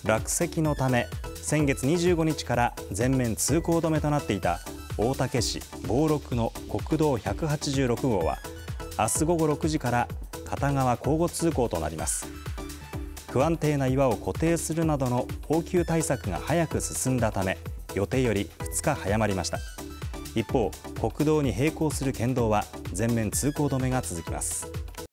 落石のため先月25日から全面通行止めとなっていた大竹市坊六の国道186号は明日午後6時から片側交互通行となります。不安定な岩を固定するなどの応急対策が早く進んだため予定より2日早まりました。一方、国道に並行する県道は全面通行止めが続きます。